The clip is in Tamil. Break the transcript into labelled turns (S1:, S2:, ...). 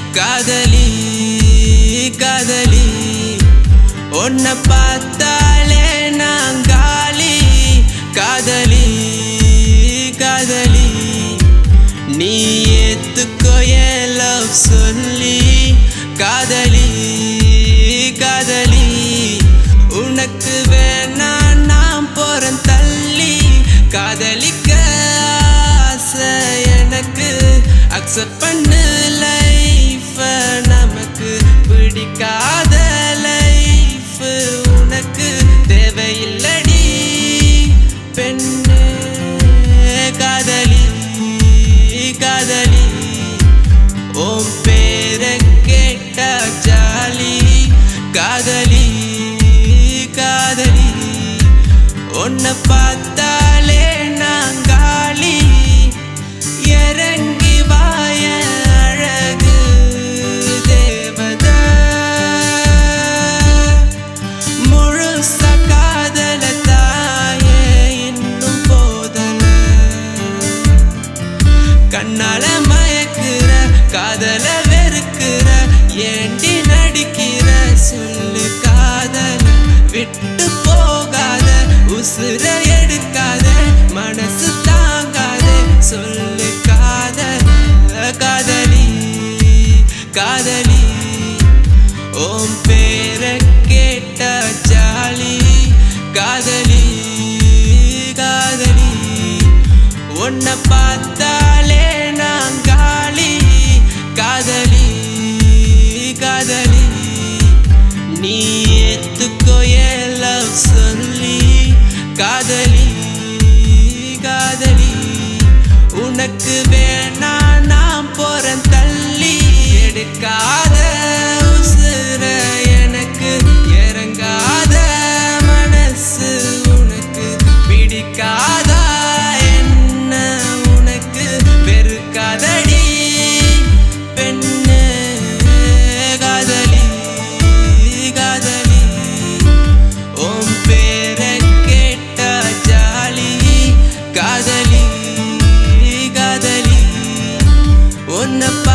S1: காதலி காதலி உன்னை பார்த்தாலே நான் காலி காதலி காதலி நீ ஏத்துக்கோ என் லவ் சொல்லி காதலி காதலி உனக்கு வேணா நான் போறேன் தள்ளி காதலிக்க ஆசை எனக்கு அக்செப்ட் பண்ணு லைஃப் நமக்கு பிடிக்காத லைஃப் உனக்கு தேவையில்லடி பெண்ணே காதலி காதலி ஓம் பேரை கேட்டா ஜாலி காதலி காதலி உன்னை பார்த்தாலே நான் காலி இறங்கி வாய அழகு தேவத முழுச காதல தாயே இன்னும் போதல கண்ணால மயக்குற காதல வெறுக்கிற ஏண்டி நடிக்கிற சொல்லு காதல விட்டு போகாத உசுர எடுக்காத மனசு தாங்காத சொல்லு காதல காதலி காதலி ஓம் பேரை கேட்டா ஜாலி காதலி காதலி உன்னை பார்த்தாலே நான் காலி காதலி காதலி நீ ஏத்துக்கோ என் லவ் சொல்லி காதலி காதலி உனக்கு வேணா நான் போறேன் தள்ளி எடுக்காத உசுர எனக்கு இறங்காத மனசு உனக்கு பிடிக்காதா என்ன உனக்கு வெறுக்காதடி பெண்ணே காதலி காதலி ஓம் பேரை கேட்டா ஜாலி காதலி காதலி உன்னை